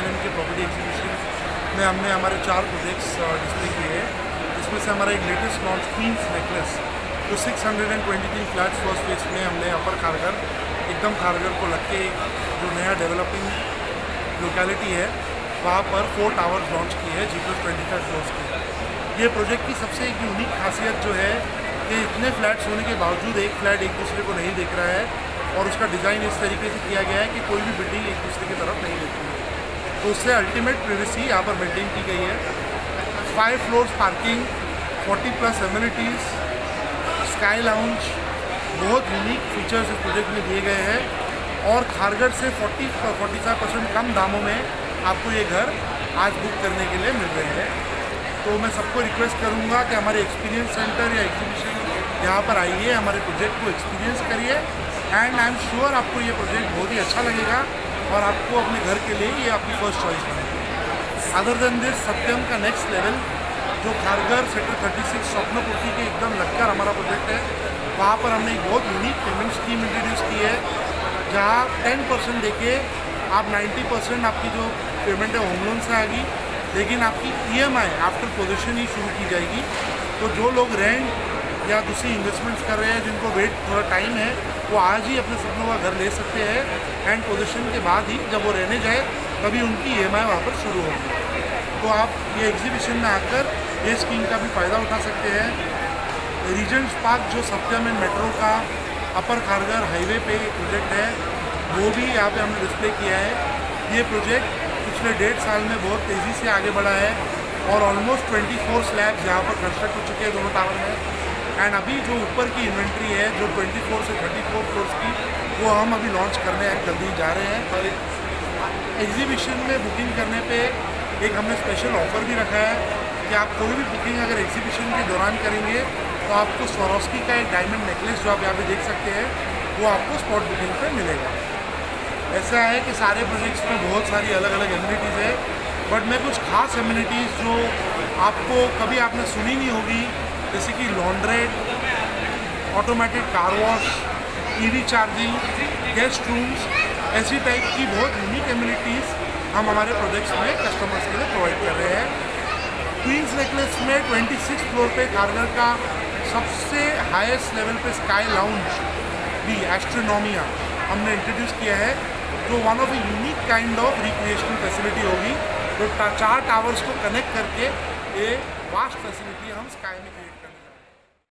G&M के property exhibition में हमने हमारे 4 प्रोजेक्ट्स डिस्प्ले किए हैं। इसमें से हमारा एक लेटेस्ट लॉन्च क्वींस नेकलेस जो 623 फ्लैट्स फर्स्ट फेज में हमने अपर खारघर एकदम खारघर को लग के जो नया डेवलपिंग लोकेलिटी है वहाँ पर 4 टावर्स लॉन्च किए हैं G+25 फ्लोर्स की। ये प्रोजेक्ट की सबसे एक यूनिक खासियत जो है कि इतने फ्लैट्स होने के बावजूद एक फ्लैट एक दूसरे को नहीं दिख रहा है और उसका डिज़ाइन इस तरीके से किया गया है कि कोई भी बिल्डिंग एक दूसरे की तरफ नहीं दिख रही है, तो उससे अल्टीमेट प्राइवेसी यहाँ पर मेंटेन की गई है। 5 floors parking, 40+ amenities, sky lounge, बहुत यूनिक फीचर्स इस प्रोजेक्ट में दिए गए हैं और खारघर से 40-45% कम दामों में आपको ये घर आज बुक करने के लिए मिल रहे हैं। तो मैं सबको रिक्वेस्ट करूँगा कि हमारे एक्सपीरियंस सेंटर या एग्जीबिशन यहाँ पर आइए, हमारे प्रोजेक्ट को एक्सपीरियंस करिए एंड आई एम श्योर आपको ये प्रोजेक्ट बहुत ही अच्छा लगेगा और आपको अपने घर के लिए ये आपकी फर्स्ट चॉइस बनेगी। अदर देन दिस सत्यम का नेक्स्ट लेवल जो खारघर सेक्टर 36 स्वप्नपूर्ति के एकदम लगकर हमारा प्रोजेक्ट है, वहाँ पर हमने एक बहुत यूनिक पेमेंट स्कीम इंट्रोड्यूस की है जहाँ 10% देके आप 90% आपकी जो पेमेंट है होम लोन से आएगी, लेकिन आपकी EMI आफ्टर पोजीशन ही शुरू की जाएगी। तो जो लोग रेंट या दूसरी इन्वेस्टमेंट्स कर रहे हैं जिनको वेट थोड़ा टाइम है, वो आज ही अपने सपनों का घर ले सकते हैं एंड पोजीशन के बाद ही जब वो रहने जाए तभी उनकी EMI वहाँ पर शुरू होगी। तो आप ये एग्जीबिशन में आकर ये स्कीम का भी फ़ायदा उठा सकते हैं। रीजेंट्स पार्क जो सत्यम एंड मेट्रो का अपर खारघर हाईवे पे प्रोजेक्ट है वो भी यहाँ पे हमने डिस्प्ले किया है। ये प्रोजेक्ट पिछले 1.5 साल में बहुत तेज़ी से आगे बढ़ा है और ऑलमोस्ट 24 स्लैब्स यहाँ पर कंस्ट्रक्ट हो चुके हैं दोनों टावर में एंड अभी जो ऊपर की इन्वेंट्री है जो 24 से 34 फ्लोर्स की वो हम अभी लॉन्च करने जल्दी जा रहे हैं। और एग्जीबिशन में बुकिंग करने पे एक हमने स्पेशल ऑफ़र भी रखा है कि आप कोई भी बुकिंग अगर एग्जीबिशन के दौरान करेंगे तो आपको स्वरोस्की का एक डायमंड नेकलेस जो आप यहाँ पे देख सकते हैं वो आपको स्पॉट बुकिंग पे मिलेगा। ऐसा है कि सारे प्रोजेक्ट्स में बहुत सारी अलग अलग एमिनिटीज़ है, बट मैं कुछ खास एमिनिटीज़ जो आपको कभी आपने सुनी नहीं होगी जैसे कि laundrette, automatic car wash, EV charging, guest rooms, ऐसी टाइप की बहुत यूनिक एमिनिटीज़ हम हमारे प्रोजेक्ट्स में कस्टमर्स के लिए प्रोवाइड कर रहे हैं। क्वींस नेकलेस में 26 फ्लोर पे खारघर का सबसे हाईएस्ट लेवल पे स्काई लाउंज भी एस्ट्रोनॉमिया हमने इंट्रोड्यूस किया है जो one of a unique kind of recreational facility होगी जो 4 टावर्स को कनेक्ट करके एक वास्ट फैसिलिटी हम स्काई में क्रिएट करेंगे।